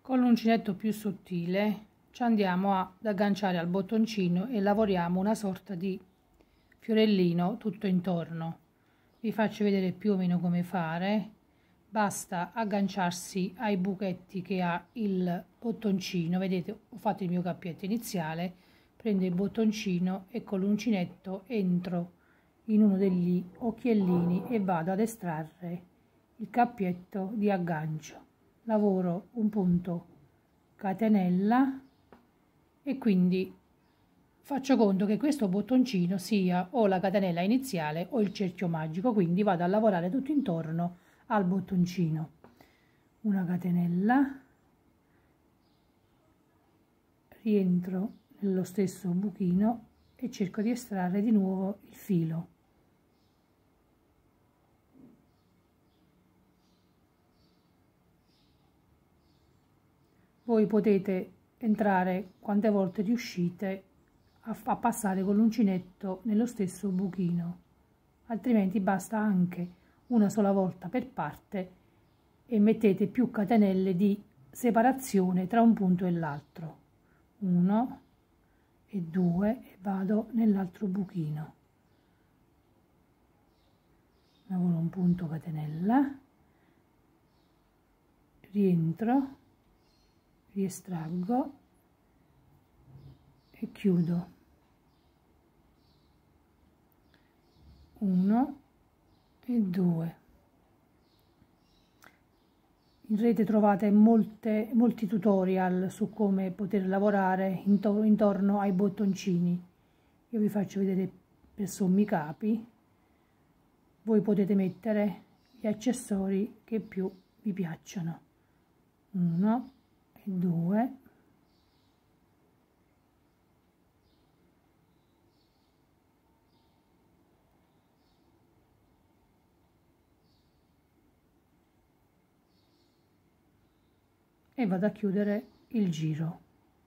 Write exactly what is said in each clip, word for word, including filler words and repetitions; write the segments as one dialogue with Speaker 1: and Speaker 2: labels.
Speaker 1: Con l'uncinetto più sottile ci andiamo ad agganciare al bottoncino e lavoriamo una sorta di fiorellino tutto intorno. Vi faccio vedere più o meno come fare. Basta agganciarsi ai buchetti che ha il bottoncino. Vedete, ho fatto il mio cappietto iniziale, prendo il bottoncino e con l'uncinetto entro in uno degli occhiellini e vado ad estrarre il cappietto di aggancio. Lavoro un punto catenella e quindi faccio conto che questo bottoncino sia o la catenella iniziale o il cerchio magico, quindi vado a lavorare tutto intorno al bottoncino. Una catenella, rientro nello stesso buchino e cerco di estrarre di nuovo il filo. Voi potete entrare quante volte riuscite a, a passare con l'uncinetto nello stesso buchino, altrimenti basta anche una sola volta per parte e mettete più catenelle di separazione tra un punto e l'altro. Uno e due e vado nell'altro buchino. Lavoro un punto catenella, rientro, riestraggo e chiudo. Uno e due. In rete trovate molte, molti tutorial su come poter lavorare intor intorno ai bottoncini. Io vi faccio vedere per sommi capi. Voi potete mettere gli accessori che più vi piacciono. Uno e due. E vado a chiudere il giro.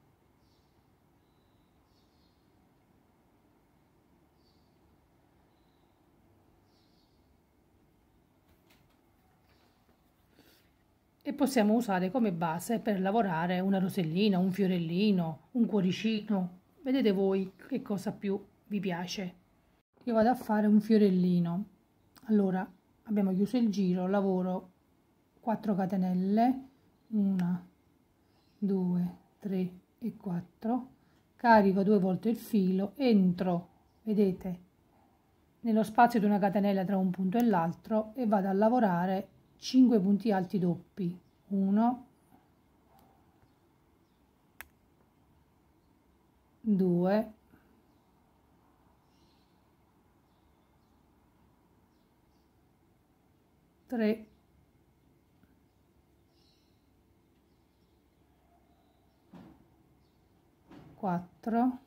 Speaker 1: E possiamo usare come base per lavorare una rosellina, un fiorellino, un cuoricino. Vedete voi che cosa più vi piace. Io vado a fare un fiorellino. Allora, abbiamo chiuso il giro, lavoro quattro catenelle, una, due, tre e quattro, carico due volte il filo, entro, vedete, nello spazio di una catenella tra un punto e l'altro e vado a lavorare cinque punti alti doppi. uno, due, tre, quattro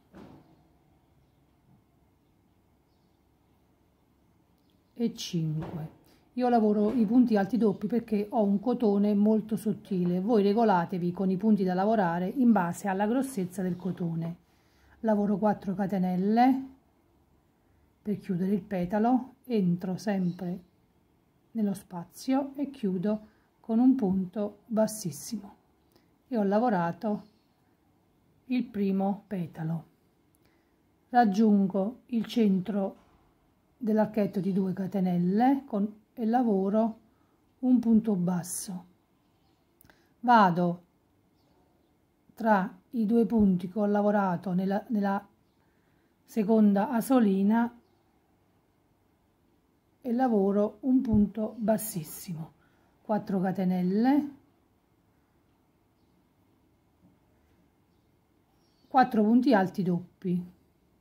Speaker 1: e cinque. Io lavoro i punti alti doppi perché ho un cotone molto sottile. Voi regolatevi con i punti da lavorare in base alla grossezza del cotone. Lavoro quattro catenelle per chiudere il petalo, entro sempre nello spazio e chiudo con un punto bassissimo. E ho lavorato il primo petalo. Raggiungo il centro dell'archetto di due catenelle con, e lavoro un punto basso. Vado tra i due punti che ho lavorato nella, nella seconda asolina e lavoro un punto bassissimo. quattro catenelle, quattro punti alti doppi.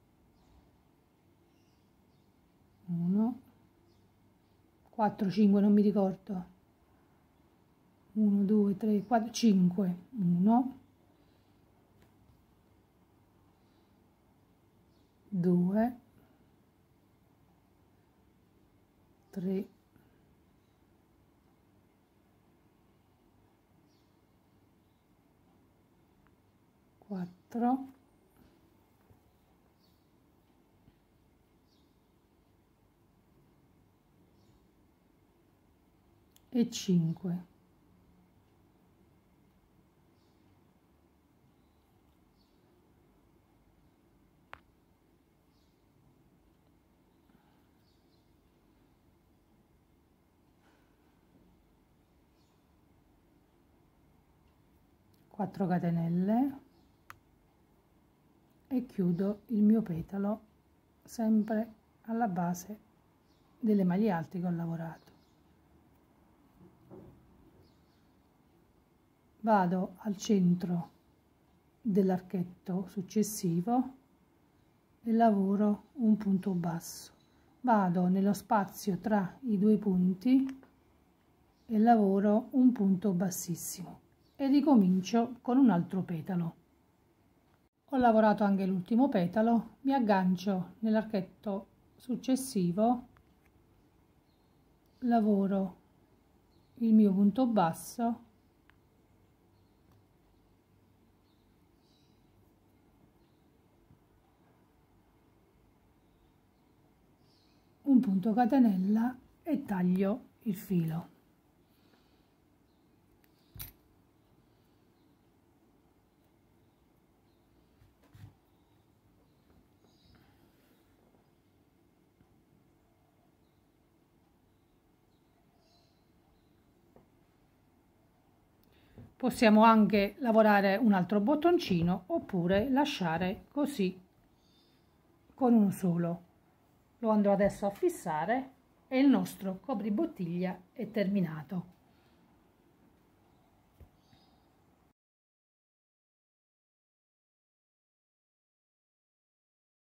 Speaker 1: uno, quattro, cinque, non mi ricordo. uno, due, tre, quattro, cinque. uno, due, tre, quattro e cinque. quattro catenelle e chiudo il mio petalo sempre alla base delle maglie alte che ho lavorato. Vado al centro dell'archetto successivo e lavoro un punto basso. Vado nello spazio tra i due punti e lavoro un punto bassissimo e ricomincio con un altro petalo. Ho lavorato anche l'ultimo petalo, mi aggancio nell'archetto successivo, lavoro il mio punto basso un punto catenella e taglio il filo. Possiamo anche lavorare un altro bottoncino oppure lasciare così con uno solo. Lo andrò adesso a fissare e il nostro copribottiglia è terminato.